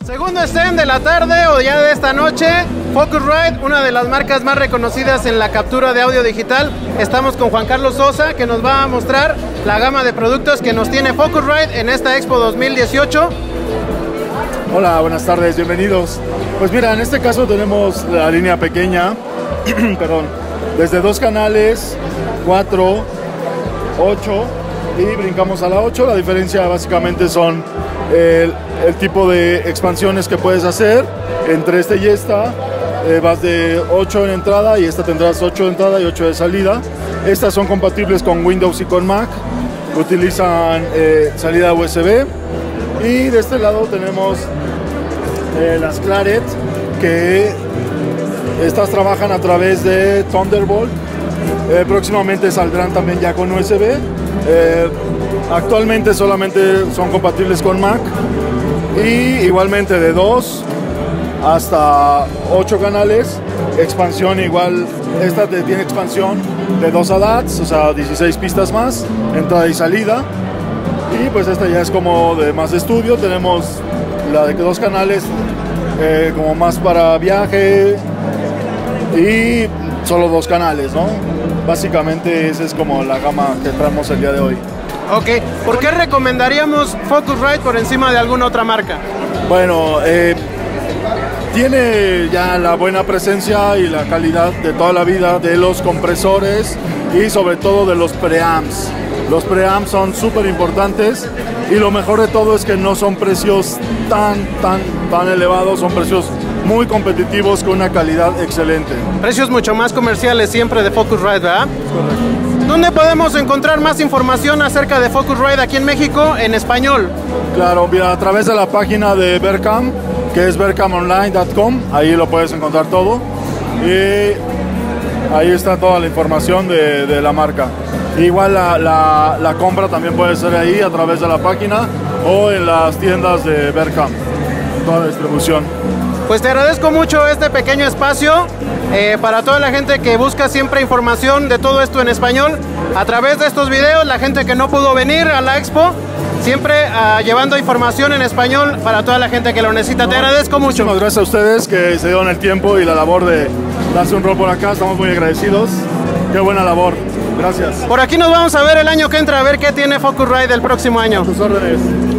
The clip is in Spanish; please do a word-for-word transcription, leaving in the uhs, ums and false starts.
Segundo stand de la tarde o ya de esta noche, Focusrite, una de las marcas más reconocidas en la captura de audio digital. Estamos con Juan Carlos Sosa, que nos va a mostrar la gama de productos que nos tiene Focusrite en esta Expo dos mil dieciocho. Hola, buenas tardes, bienvenidos. Pues mira, en este caso tenemos la línea pequeña, perdón, desde dos canales, cuatro, ocho y brincamos a la ocho. La diferencia básicamente son el, el tipo de expansiones que puedes hacer. Entre este y esta eh, vas de ocho en entrada y esta tendrás ocho de entrada y ocho de salida. Estas son compatibles con Windows y con Mac, utilizan eh, salida U S B. Y de este lado tenemos eh, las Claret, que estas trabajan a través de Thunderbolt. Eh, próximamente saldrán también ya con U S B. Eh, actualmente solamente son compatibles con Mac. Y igualmente de dos hasta ocho canales. Expansión igual, esta tiene expansión de dos A D A Ts, o sea dieciséis pistas más, entrada y salida. Y pues esta ya es como de más de estudio. Tenemos la de dos canales eh, como más para viaje y solo dos canales, ¿no? Básicamente esa es como la gama que traemos el día de hoy. Ok, ¿por qué recomendaríamos Focusrite por encima de alguna otra marca? Bueno, eh, tiene ya la buena presencia y la calidad de toda la vida de los compresores y sobre todo de los preamps. Los preamps son súper importantes y lo mejor de todo es que no son precios tan, tan, tan elevados, son precios muy competitivos con una calidad excelente. Precios mucho más comerciales siempre de Focusrite, ¿verdad? Correcto. ¿Dónde podemos encontrar más información acerca de Focusrite aquí en México en español? Claro, mira, a través de la página de Vercam, que es vercam online punto com, ahí lo puedes encontrar todo y ahí está toda la información de, de la marca. Igual la, la, la compra también puede ser ahí a través de la página o en las tiendas de Vercam, toda la distribución. Pues te agradezco mucho este pequeño espacio eh, para toda la gente que busca siempre información de todo esto en español. A través de estos videos, la gente que no pudo venir a la expo, siempre uh, llevando información en español para toda la gente que lo necesita. No, te agradezco mucho. Muchas gracias a ustedes que se dieron el tiempo y la labor de darse un rol por acá. Estamos muy agradecidos. Qué buena labor. Gracias. Por aquí nos vamos a ver el año que entra, a ver qué tiene Focusrite el próximo año. A tus órdenes.